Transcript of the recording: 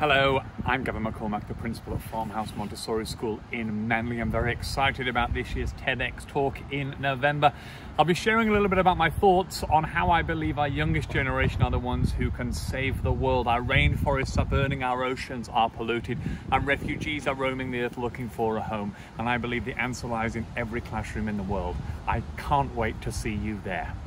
Hello, I'm Gavin McCormack, the principal at Farmhouse Montessori School in Manly. I'm very excited about this year's TEDx talk in November. I'll be sharing a little bit about my thoughts on how I believe our youngest generation are the ones who can save the world. Our rainforests are burning, our oceans are polluted, and refugees are roaming the earth looking for a home. And I believe the answer lies in every classroom in the world. I can't wait to see you there.